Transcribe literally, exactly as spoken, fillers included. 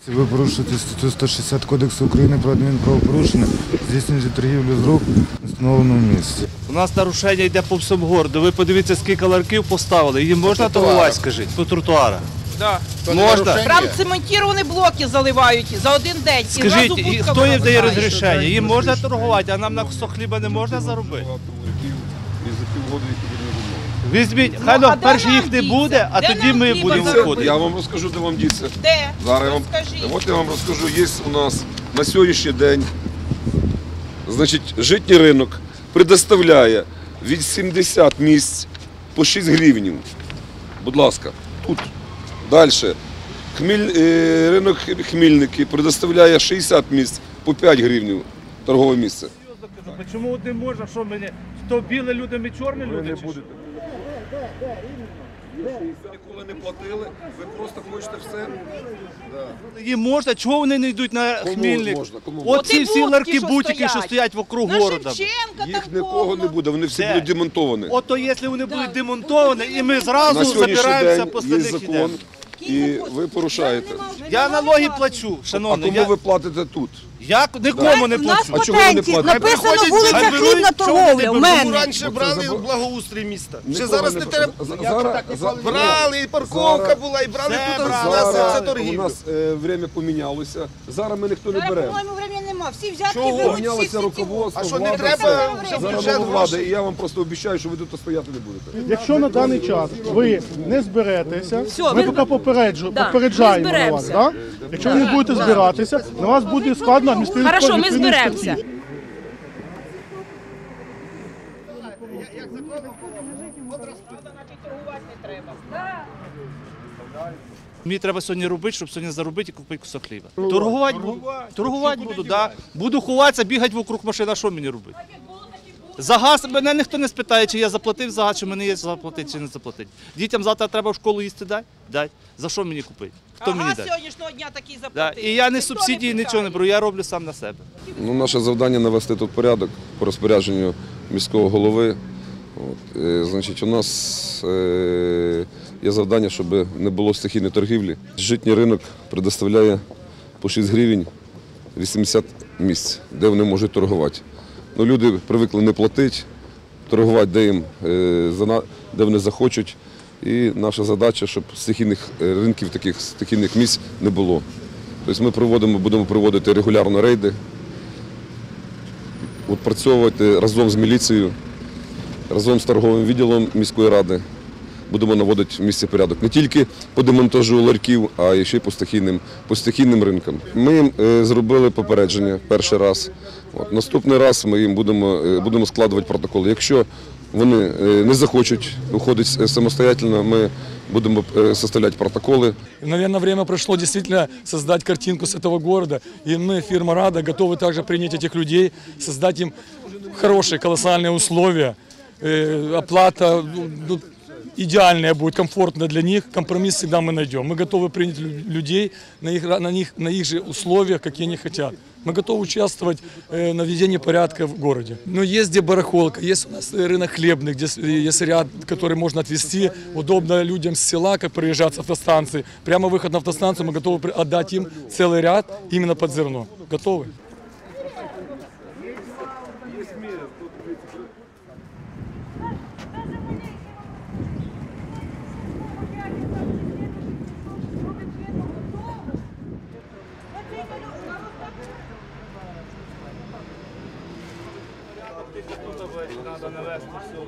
Ви порушуєте статтю сто шістдесят Кодексу України про адмінправопорушення, здійснюєте торгівлю з рук в встановленому місці. У нас нарушення йде по всьому городу. Ви подивіться, скільки ларків поставили. Їм можна торгувати, скажіть, по тротуарах? Да. Можна. Прям цементовані блоки заливають за один день. Скажіть, і хто їм дає розрішення? Їм можна торгувати, а нам на кусок хліба не можна заробити? Візьміть, хай а ну, де перше нам їх не діться? буде, а Де тоді нам ми хліба будемо заробити? виходити. Я вам розкажу, де вам діться. Де? Зараз я вам, Розкажіть. от я вам розкажу, є у нас на сьогоднішній день, значить, житній ринок предоставляє від сімдесят місць по шість гривень. Будь ласка, тут. Далі. Хміль, е, ринок Хмільники предоставляє шістдесят місць по п'ять гривень торгове місце. Чому одне можна, що мені? То білі люди, ми чорні люди? чи що? Ніколи не платили, ви просто хочете все. Їм можна, чого вони не йдуть на Кому Хмільник? можна? Кому можна? Оці Оті всі будки, ларки, що бутики, що стоять. стоять вокруг На города. Шевченка Їх там нікого повно. не буде, вони всі Де? будуть демонтовані. Ото якщо вони будуть демонтовані, і ми На зразу сьогоднішній забираємося день по є старих закон, ідеях. і ви порушаєте. Я налоги плачу, А шановний. кому Я, ви платите тут? я нікому не У нас плачу. А чого ви не патенті платите? написано Приходять, вулиця хай беруть, Хлібна чого вони торговля. У беруть? мене. Раніше брали в благоустрій міста. Ще Нікого зараз не не про- треба. За- Зараз, за- Брали, і парковка зараз- була, і брали Все тут у брали. нас Зараз це у торгівля. нас е, время помінялося. Зараз ми ніхто не Зараз, бере. по-моєму, времени нема. Всі взятки Чого? беруть, всі Помінялося всі руководство, А що, не влада, треба все. вже Зараз бюджет нова влада, грошей? і я вам просто обіцяю, що ви тут стояти не будете. Якщо на даний час ви не зберетеся, Все, ми ми- поки попереджу, Да, попереджаємо ми на вас. зберемося. Да? Якщо ви не будете збиратися, на вас буде складно адміністративні Хорошо, ми відповідні зберемося. статті. Мені треба сьогодні робити, щоб сьогодні заробити і купити кусок хліба. Торгувати буду. Торгувати буду, да. Буду ховатися, бігати вокруг машини, а що мені робити? За газ мене ніхто не спитає, чи я заплатив за газ, чи мені є заплатити, чи не заплатити. Дітям завтра треба в школу їсти, дай? Дай. За що мені купити? Хто мені Ага, дасть? сьогоднішнього дня такий Да. заплатив. І я не Ніхто субсидії, питає. нічого не беру, я роблю сам на себе. Ну, наше завдання навести тут порядок по розпорядженню міського голови. От, е, значить, у нас е, є завдання, щоб не було стихійної торгівлі. Житній ринок предоставляє по шість гривень вісімдесят місць, де вони можуть торгувати. Ну, люди привикли не платити, торгувати, де їм, е, зана- де вони захочуть. І наша задача, щоб стихійних е, ринків, таких стихійних місць не було. Тобто ми проводимо, будемо проводити регулярно рейди, відпрацьовувати разом з міліцією, разом з торговим відділом міської ради. Будемо наводити в місті порядок не тільки по демонтажу ларьків, а ще й по стихійним, по стихійним ринкам. Ми їм е, зробили попередження перший раз. От, наступний раз ми їм будемо, е, будемо складувати протоколи. Якщо вони е, не захочуть уходити самостоятельно, ми будемо е, составляти протоколи. Наверное, время пришло действительно создать картинку с этого города. И мы, фирма «Рада», готовы также принять этих людей, создать им хорошие, колоссальные условия. Э, Оплата ну, идеальная будет, комфортная для них. Компромисс всегда мы найдем. Мы готовы принять лю- людей на их, на них, на их же условиях, какие они хотят. Мы готовы участвовать э, на введении порядка в городе. Но есть где барахолка, есть у нас рынок хлебный, где с- есть ряд, который можно отвезти. Удобно людям с села, как приезжать с автостанции. Прямо выход на автостанцию, мы готовы при- отдать им целый ряд именно под зерно. Готовы? Треба навести все.